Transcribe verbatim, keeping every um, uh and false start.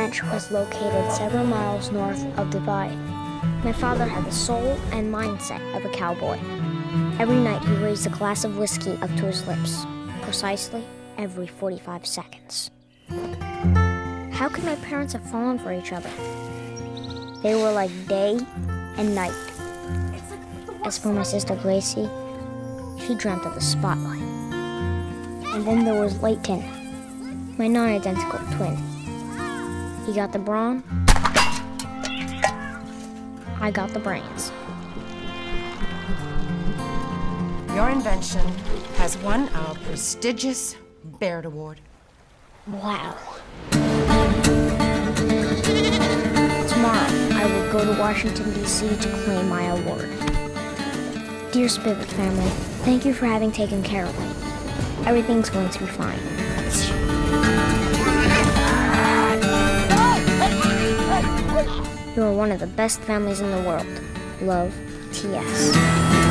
ranch was located several miles north of Divide. My father had the soul and mindset of a cowboy. Every night he raised a glass of whiskey up to his lips, precisely every forty-five seconds. How could my parents have fallen for each other? They were like day and night. As for my sister Gracie, she dreamt of the spotlight. And then there was Layton, my non-identical twin. He got the brawn, I got the brains. Your invention has won our prestigious Baird Award. Wow. Tomorrow, I will go to Washington, D C to claim my award. Dear Spivet family, thank you for having taken care of me. Everything's going to be fine. You are one of the best families in the world. Love, T S